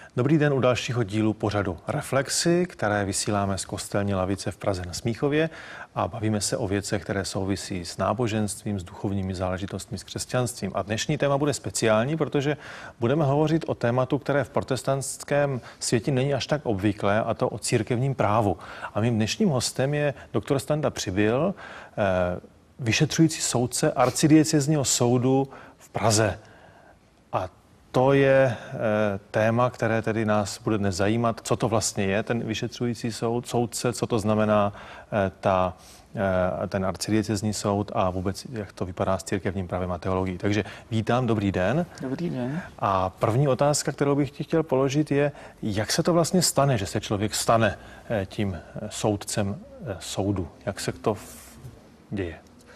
Dobrý den u dalšího dílu pořadu Reflexy, které vysíláme z kostelní lavice v Praze na Smíchově a bavíme se o věcech, které souvisí s náboženstvím, s duchovními záležitostmi, s křesťanstvím. A dnešní téma bude speciální, protože budeme hovořit o tématu, které v protestantském světě není až tak obvyklé, a to o církevním právu. A mým dnešním hostem je doktor Standa Přibyl, vyšetřující soudce arcidiecézního soudu v Praze. A to je téma, které tedy nás bude dnes zajímat, co to vlastně je ten vyšetřující soudce, co to znamená ten arcidiecézní soud a vůbec, jak to vypadá s církevním právem a teologií. Takže vítám, dobrý den. Dobrý den. A první otázka, kterou bych ti chtěl položit, je, jak se to vlastně stane, že se člověk stane tím soudcem soudu? Jak se to děje?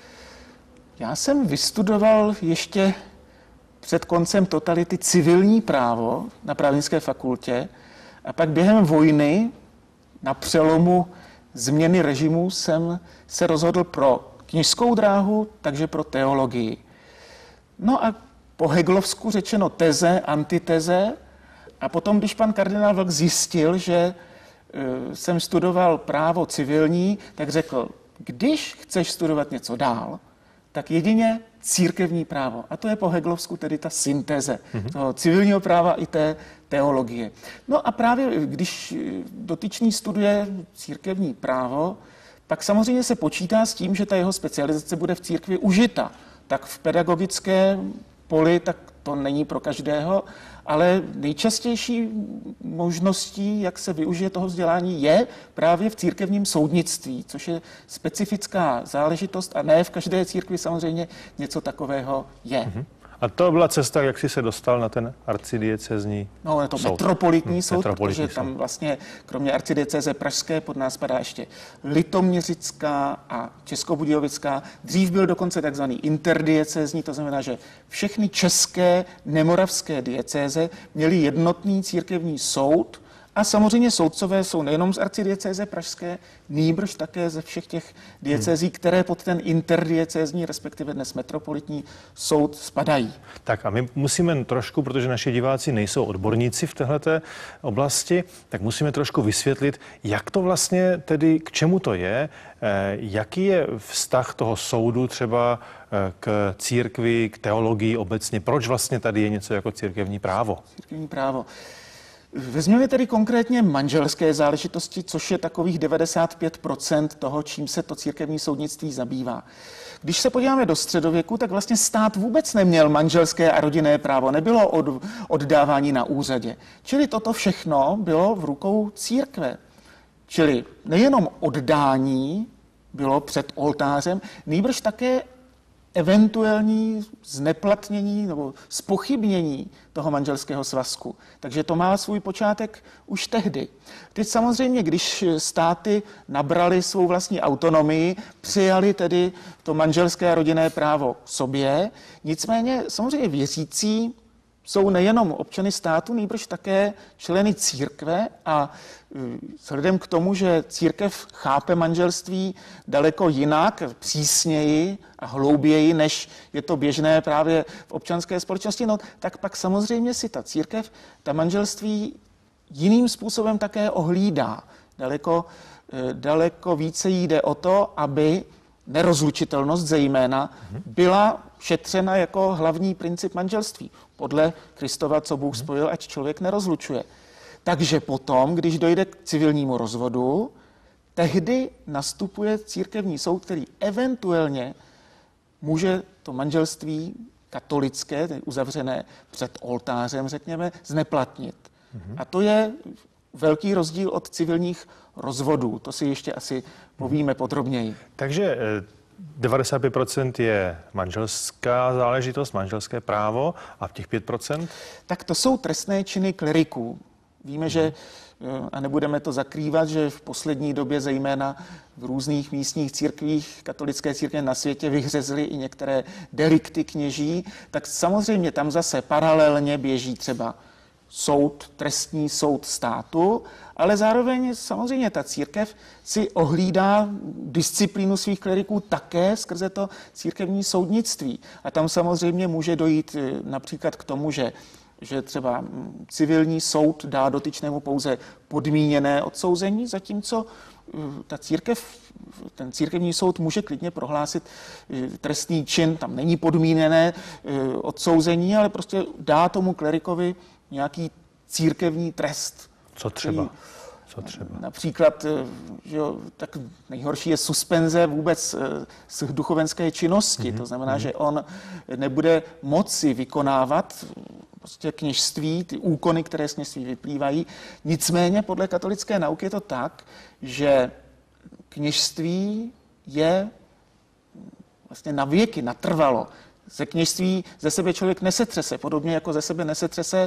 Já jsem vystudoval ještě před koncem totality civilní právo na právnické fakultě a pak během vojny na přelomu změny režimu jsem se rozhodl pro kněžskou dráhu, takže pro teologii. No a po heglovsku řečeno teze, antiteze a potom, když pan kardinál Vlk zjistil, že jsem studoval právo civilní, tak řekl, když chceš studovat něco dál, tak jedině církevní právo. A to je po heglovsku tedy ta syntéze toho civilního práva i té teologie. No a právě když dotyčný studuje církevní právo, tak samozřejmě se počítá s tím, že ta jeho specializace bude v církvi užita. Tak v pedagogické poli, tak to není pro každého, ale nejčastější možností, jak se využije toho vzdělání, je právě v církevním soudnictví, což je specifická záležitost a ne v každé církvi samozřejmě něco takového je. A to byla cesta, jak jsi se dostal na ten arcidiecézní No, je to soud. metropolitní soud, Metropolitní protože tam vlastně kromě arcidiecéze pražské pod nás padá ještě litoměřická a českobudějovická. Dřív byl dokonce takzvaný interdiecézní, to znamená, že všechny české nemoravské diecéze měly jednotný církevní soud a samozřejmě soudcové jsou nejenom z arcidiecéze pražské, nýbrž také ze všech těch diecézí, které pod ten interdiecézní, respektive dnes metropolitní soud spadají. Tak a my musíme trošku, protože naši diváci nejsou odborníci v téhleté oblasti, tak musíme trošku vysvětlit, jak to vlastně tedy, k čemu to je, jaký je vztah toho soudu třeba k církvi, k teologii obecně, proč vlastně tady je něco jako církevní právo? Církevní právo. Vezměme tedy konkrétně manželské záležitosti, což je takových 95% toho, čím se to církevní soudnictví zabývá. Když se podíváme do středověku, tak vlastně stát vůbec neměl manželské a rodinné právo, nebylo oddávání na úřadě. Čili toto všechno bylo v rukou církve. Čili nejenom oddání bylo před oltářem, nýbrž také eventuální zneplatnění nebo zpochybnění toho manželského svazku. Takže to má svůj počátek už tehdy. Teď samozřejmě, když státy nabrali svou vlastní autonomii, přijali tedy to manželské a rodinné právo k sobě, nicméně samozřejmě věřící jsou nejenom občany státu, nýbrž také členy církve a vzhledem k tomu, že církev chápe manželství daleko jinak, přísněji a hlouběji, než je to běžné právě v občanské společnosti, no, tak pak samozřejmě si ta církev, ta manželství jiným způsobem také ohlídá. Daleko více jí jde o to, aby nerozlučitelnost zejména byla šetřena jako hlavní princip manželství. Podle Kristova, co Bůh spojil, ať člověk nerozlučuje. Takže potom, když dojde k civilnímu rozvodu, tehdy nastupuje církevní soud, který eventuálně může to manželství katolické, tedy uzavřené před oltářem, řekněme, zneplatnit. A to je velký rozdíl od civilních rozvodů. To si ještě asi povíme podrobněji. Takže 95% je manželská záležitost, manželské právo a v těch 5%? Tak to jsou trestné činy kleriků. Víme, že, a nebudeme to zakrývat, že v poslední době zejména v různých místních církvích, katolické církve na světě vyhřezly i některé delikty kněží, tak samozřejmě tam zase paralelně běží třeba soud, trestní soud státu, ale zároveň samozřejmě ta církev si ohlídá disciplínu svých kleriků také skrze to církevní soudnictví. A tam samozřejmě může dojít například k tomu, že že třeba civilní soud dá dotyčnému pouze podmíněné odsouzení, zatímco ten církevní soud může klidně prohlásit trestný čin, tam není podmíněné odsouzení, ale prostě dá tomu klerikovi nějaký církevní trest. Co třeba? Například, že jo, tak nejhorší je suspenze vůbec z duchovenské činnosti. To znamená, že on nebude moci vykonávat prostě kněžství, ty úkony, které z kněžství vyplývají. Nicméně podle katolické nauky je to tak, že kněžství je vlastně na věky, natrvalo. Ze kněžství ze sebe člověk nesetřese, podobně jako ze sebe nesetřese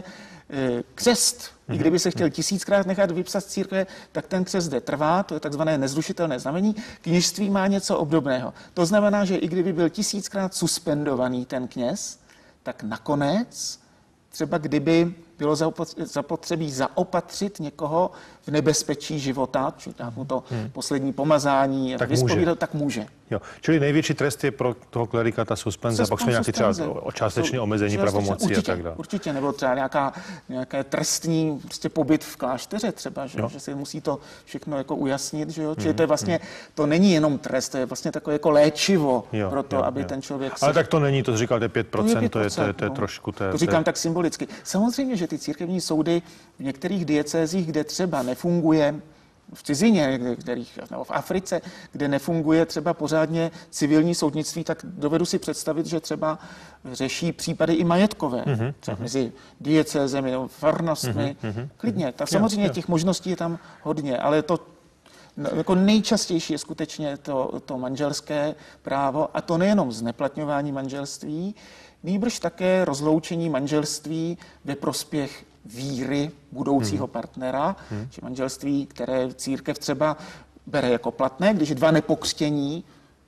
křest. I kdyby se chtěl 1000krát nechat vypsat z církve, tak ten křest zde trvá, to je takzvané nezrušitelné znamení. Kněžství má něco obdobného. To znamená, že i kdyby byl 1000krát suspendovaný ten kněz, tak nakonec, třeba kdyby bylo zapotřebí zaopatřit někoho v nebezpečí života, či dát mu to poslední pomazání, tak může. Jo. Čili největší trest je pro toho klerika ta suspenze, pak jsou nějaké třeba částečné omezení pravomocí a tak dále. Určitě, nebo třeba nějaké trestní prostě pobyt v klášteře třeba, že se musí to všechno jako ujasnit, že jo? Čili to je vlastně, to není jenom trest, to je vlastně takové jako léčivo pro to, aby ten člověk... Ale tak to není, to říkáte 5%, to je trošku... To říkám tak symbolicky. Samozřejmě, že ty církevní soudy v některých diecézích, kde třeba nefunguje v cizině, nebo v Africe, kde nefunguje třeba pořádně civilní soudnictví, tak dovedu si představit, že třeba řeší případy i majetkové, třeba mezi diecézemi nebo farnostmi. Klidně. Tak samozřejmě těch možností je tam hodně, ale to jako nejčastější je skutečně to manželské právo, a to nejenom zneplatňování manželství, nýbrž také rozloučení manželství ve prospěch víry budoucího partnera, či manželství, které církev třeba bere jako platné, když dva nepokřtění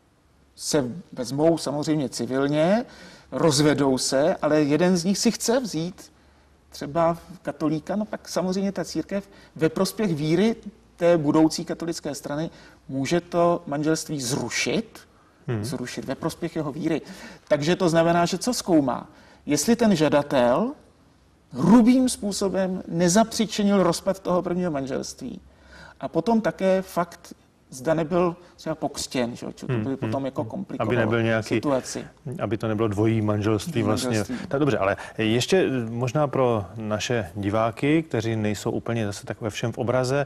se vezmou samozřejmě civilně, rozvedou se, ale jeden z nich si chce vzít třeba katolíka, no pak samozřejmě ta církev ve prospěch víry té budoucí katolické strany může to manželství zrušit ve prospěch jeho víry. Takže to znamená, že co zkoumá? Jestli ten žadatel hrubým způsobem nezapříčinil rozpad toho prvního manželství. A potom také fakt, zda nebyl třeba pokřtěn, že to by potom jako komplikovalo situaci. Aby to nebylo dvojí manželství vlastně. Tak dobře, ale ještě možná pro naše diváky, kteří nejsou úplně zase tak ve všem v obraze,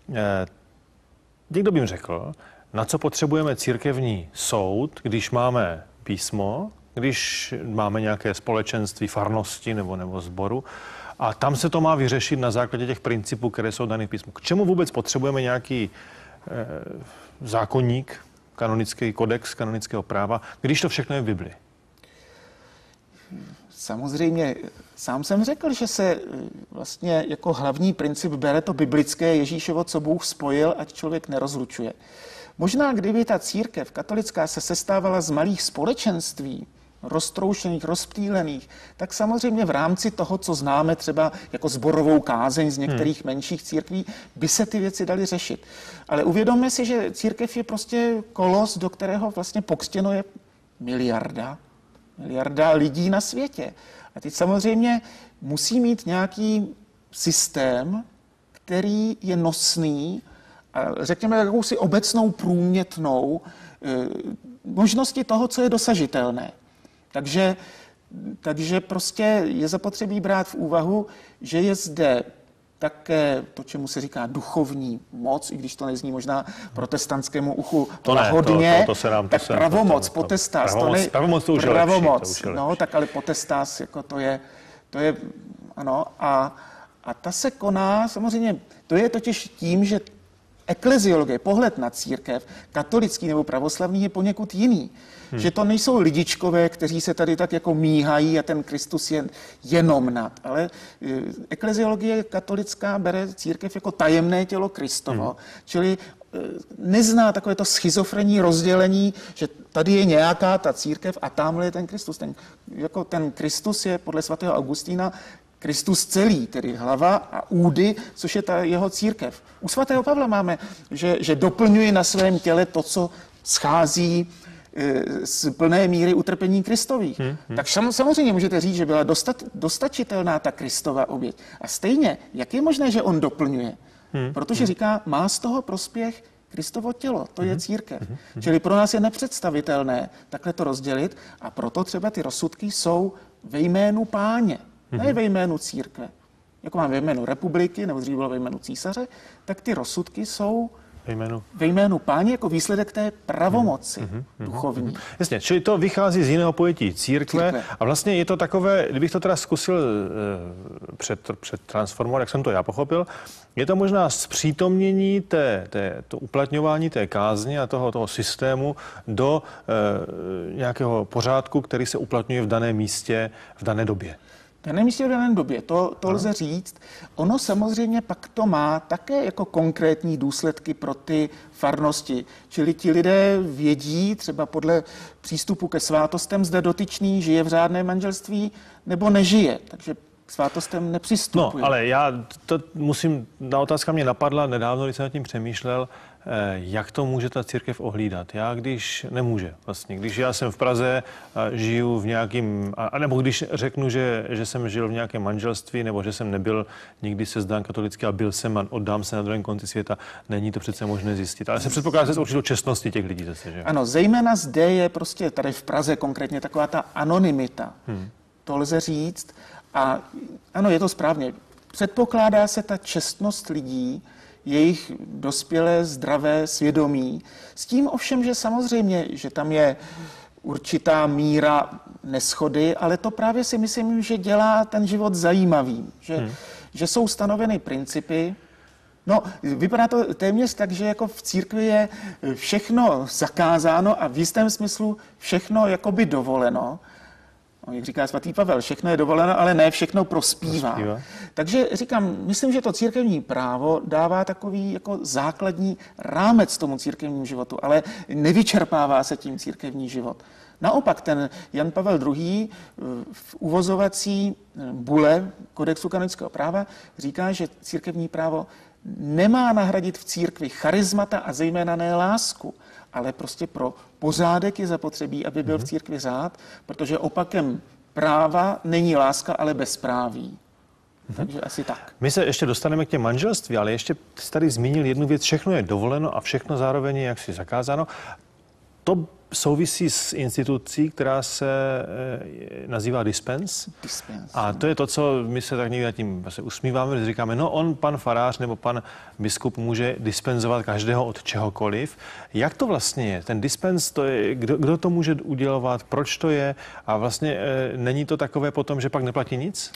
někdo by jim řekl, na co potřebujeme církevní soud, když máme písmo, když máme nějaké společenství, farnosti nebo sboru, a tam se to má vyřešit na základě těch principů, které jsou dané v písmu. K čemu vůbec potřebujeme nějaký zákonník, kanonický kodex kanonického práva, když to všechno je v Bibli? Samozřejmě, sám jsem řekl, že se vlastně jako hlavní princip bere to biblické Ježíšovo, co Bůh spojil, ať člověk nerozlučuje. Možná, kdyby ta církev katolická se sestávala z malých společenství, roztroušených, rozptýlených, tak samozřejmě v rámci toho, co známe třeba jako sborovou kázeň z některých menších církví, by se ty věci daly řešit. Ale uvědomme si, že církev je prostě kolos, do kterého vlastně pokřtěno je miliarda lidí na světě. A teď samozřejmě musí mít nějaký systém, který je nosný, a řekněme jakousi obecnou průmětnou možnosti toho, co je dosažitelné. Takže prostě je zapotřebí brát v úvahu, že je zde také to, čemu se říká duchovní moc, i když to nezní možná protestantskému uchu hodně, tak pravomoc, potestas. Pravomoc to už je lepší. No, tak ale potestas, jako to je, ano, a ta se koná, samozřejmě, to je totiž tím, že ekleziologie, pohled na církev, katolický nebo pravoslavný, je poněkud jiný. Že to nejsou lidičkové, kteří se tady tak jako míhají a ten Kristus je jenom nad. Ale ekleziologie katolická bere církev jako tajemné tělo Kristovo, čili nezná takové to schizofrenní rozdělení, že tady je nějaká ta církev a tamhle je ten Kristus. Ten Kristus je podle svatého Augustína Kristus celý, tedy hlava a údy, což je ta jeho církev. U svatého Pavla máme, že doplňuje na svém těle to, co schází z plné míry utrpení Kristových. Tak samozřejmě můžete říct, že byla dostačitelná ta Kristova oběť. A stejně, jak je možné, že on doplňuje? Protože říká, má z toho prospěch Kristovo tělo, to je církev. Čili pro nás je nepředstavitelné takhle to rozdělit a proto třeba ty rozsudky jsou ve jménu Páně, ne ve jménu církve. Jako mám ve jménu republiky, nebo dřív bylo ve jménu císaře, tak ty rozsudky jsou ve jménu Páně jako výsledek té pravomoci duchovní. Jasně, čili to vychází z jiného pojetí církve a vlastně je to takové, kdybych to teda zkusil přetransformovat, jak jsem to já pochopil, je to možná zpřítomnění to uplatňování té kázně a toho systému do nějakého pořádku, který se uplatňuje v daném místě, v dané době. V daném místě v dané době, to lze říct. Ono samozřejmě pak to má také jako konkrétní důsledky pro ty farnosti. Čili ti lidé vědí třeba podle přístupu ke svátostem, zda dotyčný žije v řádném manželství nebo nežije. Takže k svátostem nepřistupuje. No, ale já to musím, ta otázka mě napadla nedávno, když jsem nad tím přemýšlel, jak to může ta církev ohlídat? Já když nemůže vlastně, když já jsem v Praze a žiju v nějakým, nebo když řeknu, že jsem žil v nějakém manželství, nebo že jsem nebyl nikdy sezdán katolicky a byl jsem a oddám se na druhém konci světa, není to přece možné zjistit. Ale se předpokládá z určitou čestnosti těch lidí zase, že? Ano, zejména zde je prostě tady v Praze konkrétně taková ta anonymita. To lze říct a ano, je to správně. Předpokládá se ta čestnost lidí, jejich dospělé zdravé svědomí. S tím ovšem, že samozřejmě, že tam je určitá míra neschody, ale to právě si myslím, že dělá ten život zajímavým. Že jsou stanoveny principy. No, vypadá to téměř tak, že jako v církvi je všechno zakázáno a v jistém smyslu všechno jakoby dovoleno. Jak říká svatý Pavel, všechno je dovoleno, ale ne všechno prospívá. Takže říkám, myslím, že to církevní právo dává takový jako základní rámec tomu církevnímu životu, ale nevyčerpává se tím církevní život. Naopak ten Jan Pavel II. V uvozovací bule kodexu kanonického práva říká, že církevní právo nemá nahradit v církvi charismata a zejména ne lásku, ale prostě pro pořádek je zapotřebí, aby byl v církvi řád, protože opakem práva není láska, ale bezpráví. Takže asi tak. My se ještě dostaneme k těm manželství, ale ještě jsi tady zmínil jednu věc, všechno je dovoleno a všechno zároveň je jaksi zakázáno. To souvisí s institucí, která se nazývá dispens. A to je to, co my se tak někdy nad tím usmíváme, když říkáme, no on, pan farář nebo pan biskup může dispenzovat každého od čehokoliv. Jak to vlastně je? Ten dispens, to je, kdo to může udělovat, proč to je a vlastně není to takové potom, že pak neplatí nic?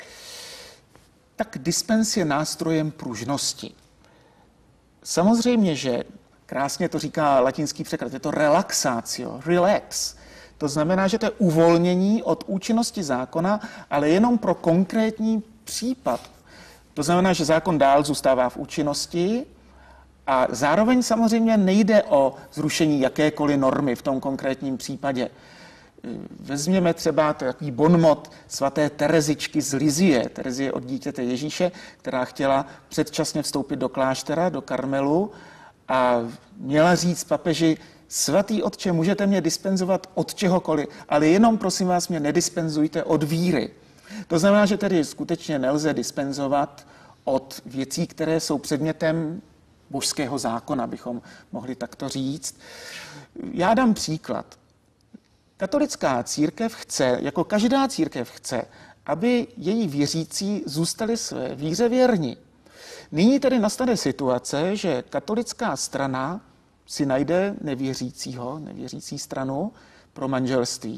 Tak dispens je nástrojem pružnosti. Samozřejmě, že krásně to říká latinský překlad, je to relaxatio, relax. To znamená, že to je uvolnění od účinnosti zákona, ale jenom pro konkrétní případ. To znamená, že zákon dál zůstává v účinnosti a zároveň samozřejmě nejde o zrušení jakékoliv normy v tom konkrétním případě. Vezměme třeba takový bonmot svaté Terezičky z Lizie, Terezie od dítěte Ježíše, která chtěla předčasně vstoupit do kláštera, do Karmelu, a měla říct papeži, svatý otče, můžete mě dispenzovat od čehokoliv, ale jenom prosím vás mě nedispenzujte od víry. To znamená, že tedy skutečně nelze dispenzovat od věcí, které jsou předmětem božského zákona, bychom mohli takto říct. Já dám příklad. Katolická církev chce, jako každá církev chce, aby její věřící zůstali své víře věrni. Nyní tedy nastane situace, že katolická strana si najde nevěřící stranu pro manželství.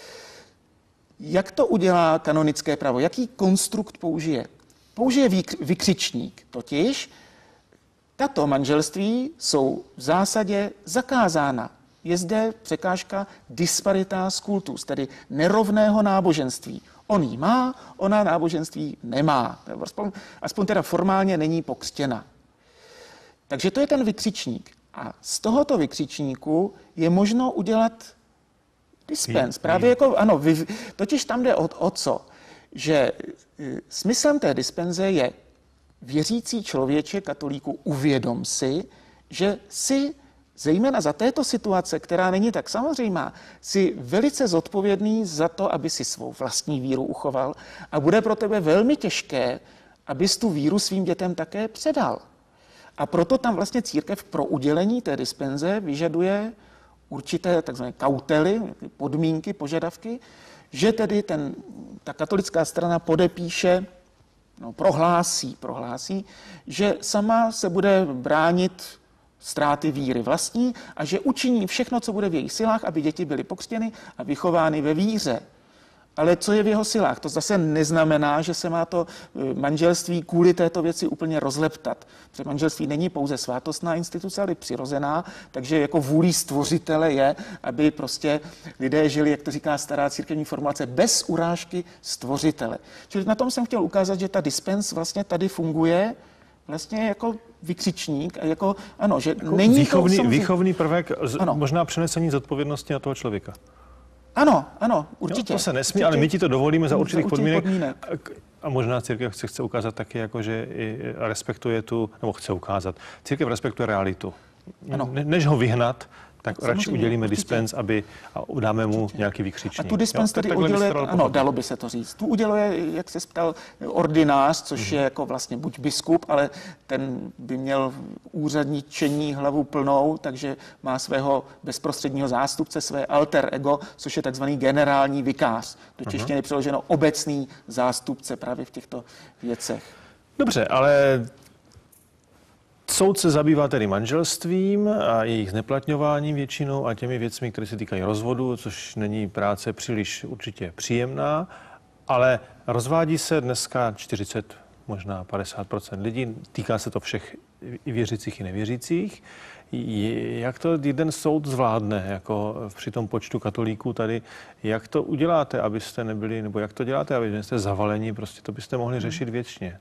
Jak to udělá kanonické právo? Jaký konstrukt použije? Použije vykřičník, totiž tato manželství jsou v zásadě zakázána. Je zde překážka disparitas cultus, tedy nerovného náboženství. On ji má, ona náboženství nemá. Aspoň teda formálně není pokřtěna. Takže to je ten vykřičník. A z tohoto vykřičníku je možno udělat dispens. Právě jako, ano, totiž tam jde o co? Že smyslem té dispenze je věřící člověče, katolíku, uvědom si, že si zejména za této situace, která není tak samozřejmá, si velice zodpovědný za to, aby si svou vlastní víru uchoval a bude pro tebe velmi těžké, abys tu víru svým dětem také předal. A proto tam vlastně církev pro udělení té dispenze vyžaduje určité takzvané kautely, podmínky, požadavky, že tedy ta katolická strana podepíše, prohlásí, že sama se bude bránit ztráty víry vlastní a že učiní všechno, co bude v jejich silách, aby děti byly pokřtěny a vychovány ve víře. Ale co je v jeho silách? To zase neznamená, že se má to manželství kvůli této věci úplně rozleptat. Protože manželství není pouze svátostná instituce, ale přirozená, takže jako vůlí stvořitele je, aby prostě lidé žili, jak to říká stará církevní formulace, bez urážky stvořitele. Čili na tom jsem chtěl ukázat, že ta dispens vlastně tady funguje vlastně jako vykřičník a jako, ano, že jako není výchovný prvek, možná přenesení zodpovědnosti na toho člověka. Ano, určitě. To se nesmí, ale my ti to dovolíme za určitých podmínek. A možná církev se chce ukázat taky, jako, že respektuje nebo chce ukázat. Církev respektuje realitu. Než ho vyhnat, tak radši udělíme dispens, a dáme mu nějaký vykřičník. A tu dispens tedy uděluje, dalo by se to říct. Tu uděluje, jak se ptal, ordinář, což je jako vlastně buď biskup, ale ten by měl úřadničení hlavu plnou, takže má svého bezprostředního zástupce, své alter ego, což je takzvaný generální vikář. Do češtiny přeloženo obecný zástupce právě v těchto věcech. Dobře, ale soud se zabývá tedy manželstvím a jejich zneplatňováním většinou a těmi věcmi, které se týkají rozvodu, což není práce příliš určitě příjemná, ale rozvádí se dneska 40, možná 50% lidí. Týká se to všech i věřících, i nevěřících. Jak to jeden soud zvládne, jako při tom počtu katolíků tady? Jak to uděláte, abyste nebyli, nebo jak to děláte, aby jste zavaleni? Prostě to byste mohli řešit věčně.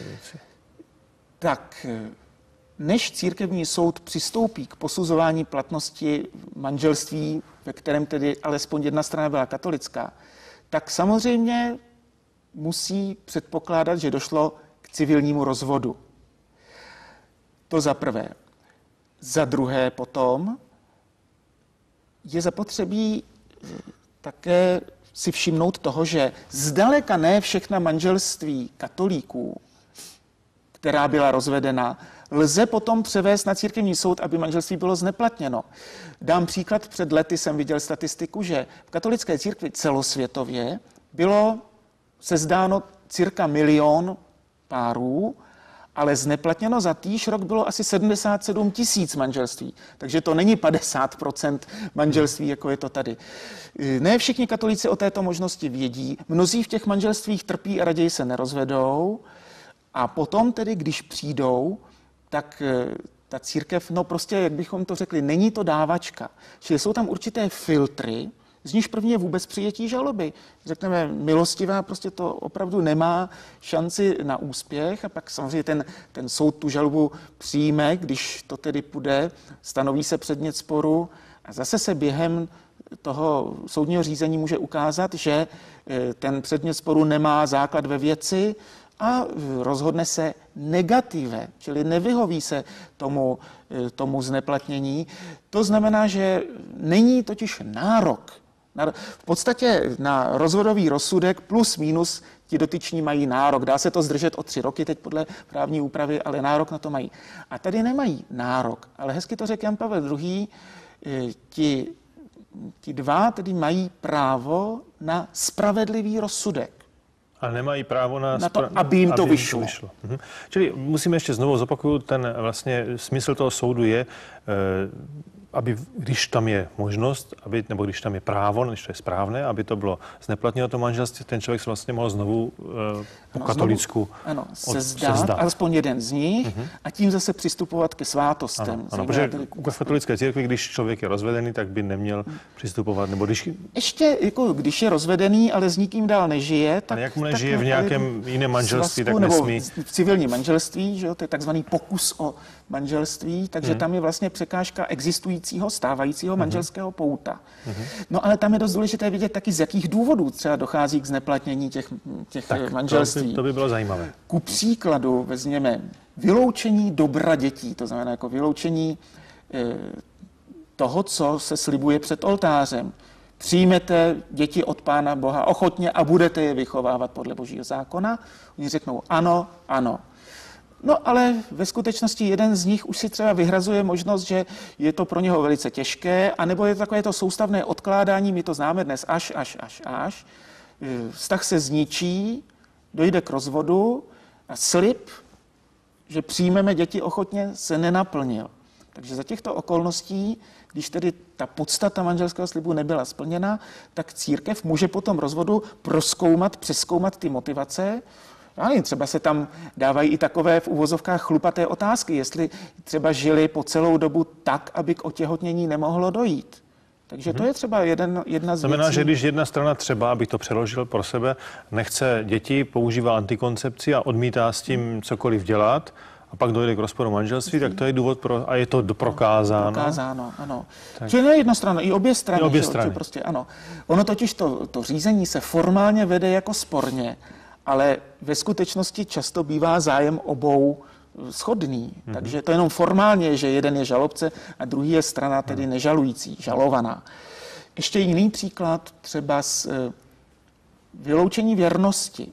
Tak, než církevní soud přistoupí k posuzování platnosti manželství, ve kterém tedy alespoň jedna strana byla katolická, tak samozřejmě musí předpokládat, že došlo k civilnímu rozvodu. To za prvé. Za druhé potom je zapotřebí také si všimnout toho, že zdaleka ne všechna manželství katolíků, která byla rozvedena, lze potom převést na církevní soud, aby manželství bylo zneplatněno. Dám příklad, před lety jsem viděl statistiku, že v katolické církvi celosvětově bylo sezdáno cirka 1 000 000 párů, ale zneplatněno za týž rok bylo asi 77 000 manželství. Takže to není 50% manželství, jako je to tady. Ne všichni katolíci o této možnosti vědí. Mnozí v těch manželstvích trpí a raději se nerozvedou. A potom tedy, když přijdou, tak ta církev, prostě, jak bychom to řekli, není to dávačka. Čili jsou tam určité filtry, z níž první je vůbec přijetí žaloby. Řekneme, milostivá prostě to opravdu nemá šanci na úspěch a pak samozřejmě ten soud tu žalobu přijme, když to tedy půjde, stanoví se předmět sporu a zase se během toho soudního řízení může ukázat, že ten předmět sporu nemá základ ve věci a rozhodne se negative, čili nevyhoví se tomu zneplatnění. To znamená, že není totiž nárok. V podstatě na rozvodový rozsudek plus minus ti dotyční mají nárok. Dá se to zdržet o 3 roky teď podle právní úpravy, ale nárok na to mají. A tady nemají nárok, ale hezky to řekl Jan Pavel II. Ti dva tedy mají právo na spravedlivý rozsudek. A nemají právo na to, aby jim to vyšlo. Čili musíme ještě znovu zopakovat, ten vlastně smysl toho soudu je, aby, když tam je možnost, nebo když tam je právo, když to je správné, aby to bylo zneplatněno to manželství, ten člověk se vlastně mohl znovu po katolicku se zdát, alespoň jeden z nich, a tím zase přistupovat ke svátostem. Ano, protože v katolické církvi, když člověk je rozvedený, tak by neměl přistupovat, nebo když... Ještě, jako když je rozvedený, ale s nikým dál nežije, tak... Jakmile žije v nějakém jiném manželství, tak nebo nesmí... v civilním manželství, že jo, to je takzvaný pokus o manželství, takže tam je vlastně překážka existujícího, stávajícího manželského pouta. No ale tam je dost důležité vidět taky, z jakých důvodů třeba dochází k zneplatnění těch manželství. To by bylo zajímavé. Ku příkladu vezměme vyloučení dobra dětí, to znamená jako vyloučení toho, co se slibuje před oltářem. Přijmete děti od Pána Boha ochotně a budete je vychovávat podle Božího zákona. Oni řeknou ano, ano. No ale ve skutečnosti jeden z nich už si třeba vyhrazuje možnost, že je to pro něho velice těžké, anebo je to takové to soustavné odkládání, my to známe dnes až. Vztah se zničí, dojde k rozvodu a slib, že přijmeme děti ochotně, se nenaplnil. Takže za těchto okolností, když tedy ta podstata manželského slibu nebyla splněna, tak církev může po tom rozvodu přezkoumat ty motivace. Třeba se tam dávají i takové v uvozovkách chlupaté otázky, jestli třeba žili po celou dobu tak, aby k otěhotnění nemohlo dojít. Takže to je třeba jedna z věcí. Znamená, že když jedna strana třeba, abych to přeložil pro sebe, nechce děti, používá antikoncepci a odmítá s tím cokoliv dělat, a pak dojde k rozporu manželství, tak to je důvod a je to prokázáno. Prokázáno, ano. Čili ne jedna strana, i obě strany. I obě strany. Prostě, ano. Ono totiž to řízení se formálně vede jako sporně, ale ve skutečnosti často bývá zájem obou shodný. Takže to jenom formálně, že jeden je žalobce a druhý je strana tedy nežalující, žalovaná. Ještě jiný příklad, třeba z vyloučení věrnosti.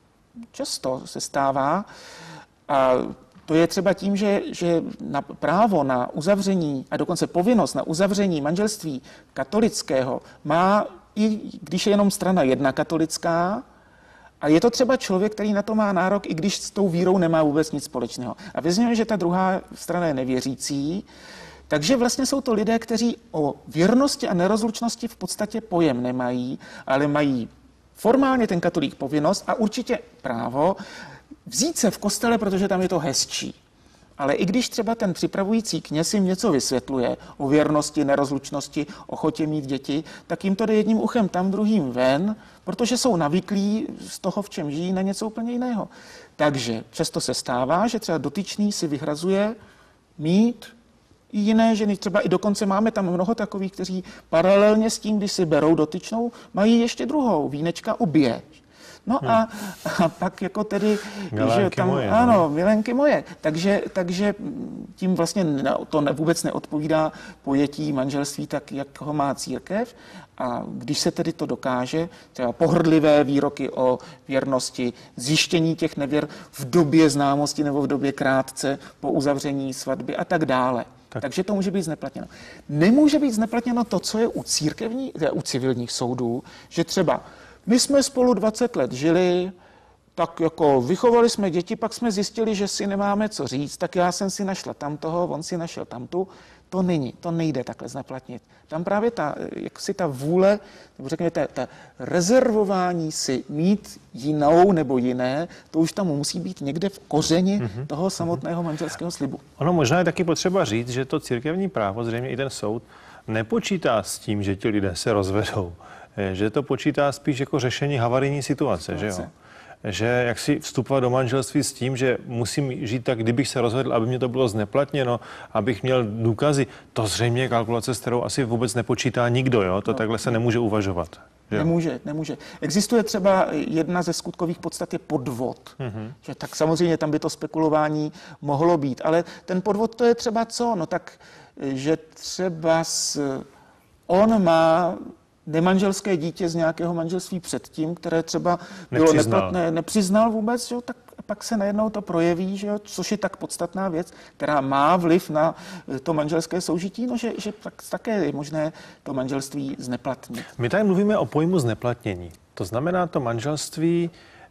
Často se stává, a to je třeba tím, že právo na uzavření a dokonce povinnost na uzavření manželství katolického má, i když je jenom strana jedna katolická, a je to třeba člověk, který na to má nárok, i když s tou vírou nemá vůbec nic společného. A vezměme, že ta druhá strana je nevěřící, takže vlastně jsou to lidé, kteří o věrnosti a nerozlučnosti v podstatě pojem nemají, ale mají formálně ten katolík povinnost a určitě právo vzít se v kostele, protože tam je to hezčí. Ale i když třeba ten připravující kněz jim něco vysvětluje o věrnosti, nerozlučnosti, ochotě mít děti, tak jim to jde jedním uchem tam, druhým ven, protože jsou navyklí z toho, v čem žijí, na něco úplně jiného. Takže často se stává, že třeba dotyčný si vyhrazuje mít i jiné ženy. Třeba i dokonce máme tam mnoho takových, kteří paralelně s tím, když si berou dotyčnou, mají ještě druhou, vínečka obě. No a pak jako tedy, že tam, moje, ano, milenky moje. Takže tím vlastně to vůbec neodpovídá pojetí manželství tak, jak ho má církev. A když se tedy to dokáže, třeba pohrdlivé výroky o věrnosti, zjištění těch nevěr v době známosti nebo v době krátce po uzavření svatby a tak dále. Takže to může být zneplatněno. Nemůže být zneplatněno to, co je u civilních soudů, že třeba my jsme spolu 20 let žili, tak jako vychovali jsme děti, pak jsme zjistili, že si nemáme co říct, tak já jsem si našla tamtoho, on si našel tamtu. To nejde takhle zneplatnit. Tam právě ta vůle, nebo řekněme, ta rezervování si mít jinou nebo jiné, to už tam musí být někde v kořeni toho samotného manželského slibu. Ono možná je taky potřeba říct, že to církevní právo, zřejmě i ten soud, nepočítá s tím, že ti lidé se rozvedou. Že to počítá spíš jako řešení havarijní situace, že jo? Že jak si vstupovat do manželství s tím, že musím žít tak, kdybych se rozvedl, aby mě to bylo zneplatněno, abych měl důkazy, to zřejmě je kalkulace, s kterou asi vůbec nepočítá nikdo, jo? To takhle se nemůže uvažovat. Nemůže. Existuje třeba jedna ze skutkových podstat je podvod. Že tak samozřejmě tam by to spekulování mohlo být, ale ten podvod to je třeba co? No tak, že třeba on má nemanželské dítě z nějakého manželství předtím, které třeba bylo neplatné, nepřiznal vůbec, jo, tak pak se najednou to projeví, že jo, což je tak podstatná věc, která má vliv na to manželské soužití, no, že také je možné to manželství zneplatnit. My tady mluvíme o pojmu zneplatnění. To znamená, to manželství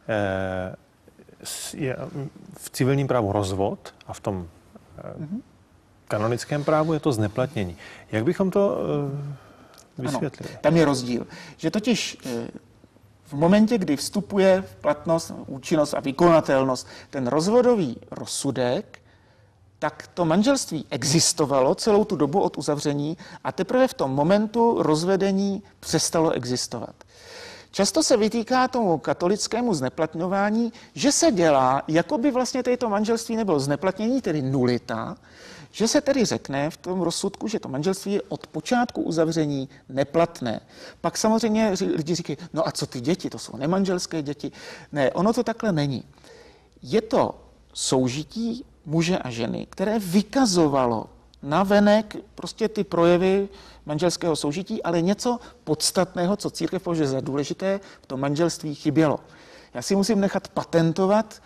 je v civilním právu rozvod a v tom kanonickém právu je to zneplatnění. Jak bychom to vysvětlili? Ano, tam je rozdíl, že totiž v momentě, kdy vstupuje v platnost, účinnost a vykonatelnost ten rozvodový rozsudek, tak to manželství existovalo celou tu dobu od uzavření a teprve v tom momentu rozvedení přestalo existovat. Často se vytýká tomu katolickému zneplatňování, že se dělá, jako by vlastně to manželství nebylo zneplatnění, tedy nulita, že se tedy řekne v tom rozsudku, že to manželství je od počátku uzavření neplatné. Pak samozřejmě lidi říkají, no a co ty děti, to jsou nemanželské děti. Ne, ono to takhle není. Je to soužití muže a ženy, které vykazovalo navenek prostě ty projevy manželského soužití, ale něco podstatného, co církev považuje za důležité, v tom manželství chybělo. Já si musím nechat patentovat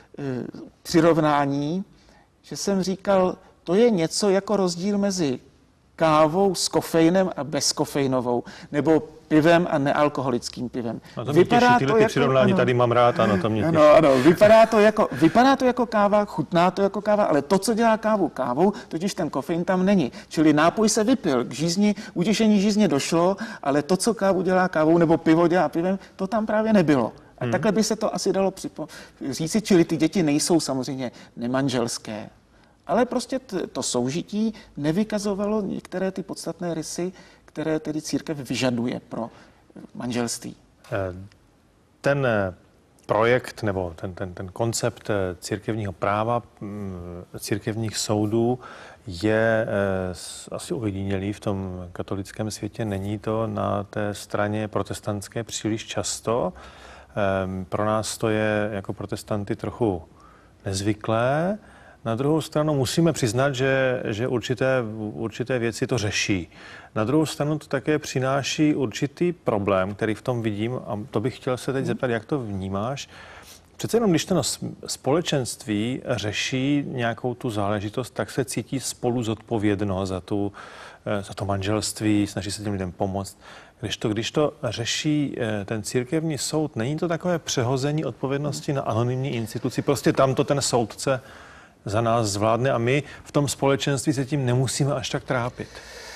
přirovnání, že jsem říkal, to je něco jako rozdíl mezi kávou s kofeinem a bezkofeinovou, nebo pivem a nealkoholickým pivem. No to mě těší, tyhle přirovnání ano, tady mám rád, ano, to mě těší. Ano, vypadá to jako káva, chutná to jako káva, ale to, co dělá kávu kávou, totiž ten kofein tam není. Čili nápoj se vypil, k žízni, utěšení žízně došlo, ale to, co kávu dělá kávou, nebo pivo dělá pivem, to tam právě nebylo. A takhle by se to asi dalo říci, čili ty děti nejsou samozřejmě nemanželské. Ale prostě to soužití nevykazovalo některé ty podstatné rysy, které tedy církev vyžaduje pro manželství. Ten projekt nebo ten koncept církevního práva, církevních soudů je asi ojedinělý v tom katolickém světě. Není to na té straně protestantské příliš často. Pro nás to je jako protestanty trochu nezvyklé. Na druhou stranu musíme přiznat, že určité věci to řeší. Na druhou stranu to také přináší určitý problém, který v tom vidím, a to bych chtěl se teď zeptat, jak to vnímáš. Přece jenom, když to společenství řeší nějakou tu záležitost, tak se cítí spolu zodpovědnost za to manželství, snaží se těm lidem pomoct. Když to řeší ten církevní soud, není to takové přehození odpovědnosti na anonymní instituci? Prostě tam to ten soudce za nás zvládne a my v tom společenství se tím nemusíme až tak trápit.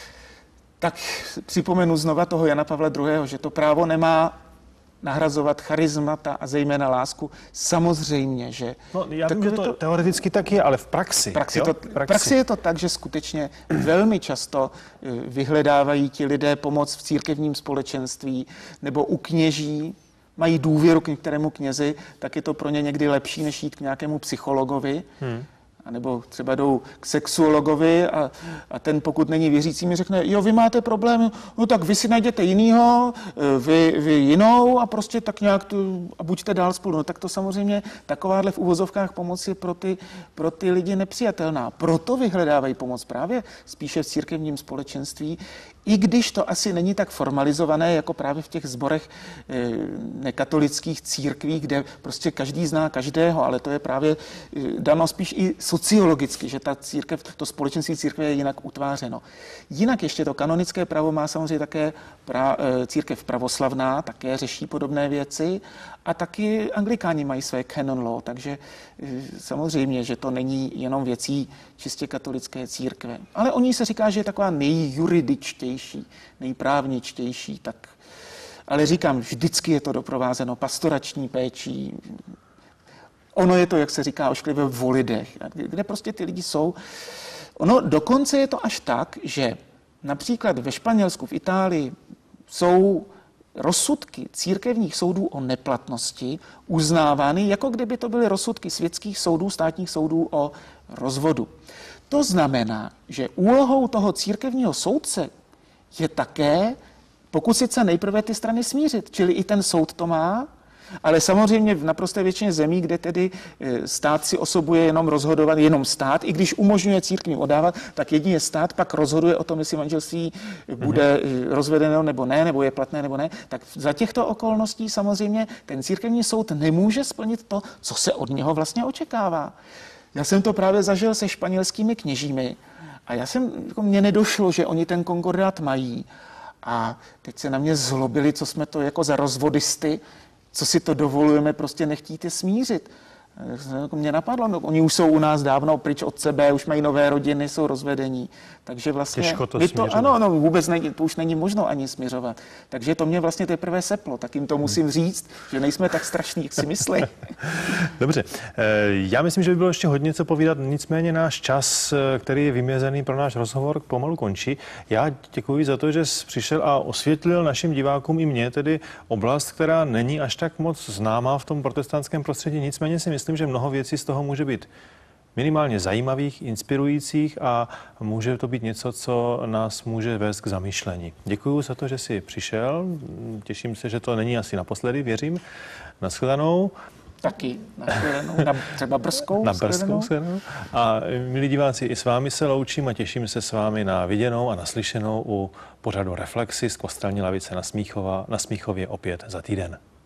Tak připomenu znova toho Jana Pavla II., že to právo nemá nahrazovat charizmata a zejména lásku. Samozřejmě, že... No, já vím, že to teoreticky tak je, ale v praxi. V praxi je to tak, že skutečně velmi často vyhledávají ti lidé pomoc v církevním společenství nebo u kněží, mají důvěru k některému knězi, tak je to pro ně někdy lepší, než jít k nějakému psychologovi. A nebo třeba jdou k sexuologovi a ten, pokud není věřící, mi řekne, jo, vy máte problém, no tak vy si najděte jinýho, vy jinou a prostě tak nějak a buďte dál spolu. No tak to samozřejmě takováhle v uvozovkách pomoc je pro ty lidi nepřijatelná. Proto vyhledávají pomoc právě spíše v církevním společenství, i když to asi není tak formalizované, jako právě v těch sborech nekatolických církví, kde prostě každý zná každého, ale to je právě dáno spíš i sociologicky, že ta církev, to společenství církve je jinak utvářeno. Jinak ještě to kanonické právo má samozřejmě také církev pravoslavná, také řeší podobné věci a taky anglikáni mají své canon law, takže samozřejmě, že to není jenom věcí čistě katolické církve. Ale o ní se říká, že je taková nejjuridičtější, nejprávničtější, tak ale říkám, vždycky je to doprovázeno pastorační péčí. Ono je to, jak se říká, ošklivé o lidech, kde prostě ty lidi jsou. Ono dokonce je to až tak, že například ve Španělsku, v Itálii jsou rozsudky církevních soudů o neplatnosti uznávány, jako kdyby to byly rozsudky světských soudů, státních soudů o rozvodu. To znamená, že úlohou toho církevního soudce je také pokusit se nejprve ty strany smířit, čili i ten soud to má, ale samozřejmě v naprosté většině zemí, kde tedy stát si osobuje jenom rozhodovat, jenom stát, i když umožňuje církvím oddávat, tak jedině stát pak rozhoduje o tom, jestli manželství bude rozvedeno nebo ne, nebo je platné nebo ne. Tak za těchto okolností samozřejmě ten církevní soud nemůže splnit to, co se od něho vlastně očekává. Já jsem to právě zažil se španělskými kněžími a mně nedošlo, že oni ten konkordát mají. A teď se na mě zlobili, co jsme to jako za rozvodisty, co si to dovolujeme, prostě nechtíte smířit. Mě napadlo, no, oni už jsou u nás dávno pryč od sebe, už mají nové rodiny, jsou rozvedení. Takže vlastně těžko to směřovat. Ano, vůbec to už není možno ani směřovat. Takže to mě vlastně teprve seplo, tak jim to musím říct, že nejsme tak strašní, jak si myslí. Dobře, já myslím, že by bylo ještě hodně co povídat, nicméně náš čas, který je vymězený pro náš rozhovor, pomalu končí. Já děkuji za to, že jsi přišel a osvětlil našim divákům i mně tedy oblast, která není až tak moc známá v tom protestantském prostředí, nicméně si myslím, že mnoho věcí z toho může být minimálně zajímavých, inspirujících a může to být něco, co nás může vést k zamýšlení. Děkuji za to, že jsi přišel. Těším se, že to není asi naposledy, věřím. Naschledanou. Taky na shledanou, na třeba Brzkou na Brzkou shledanou. A milí diváci, i s vámi se loučím a těším se s vámi na viděnou a naslyšenou u pořadu Reflexy z Kostelní lavice na Smíchově opět za týden.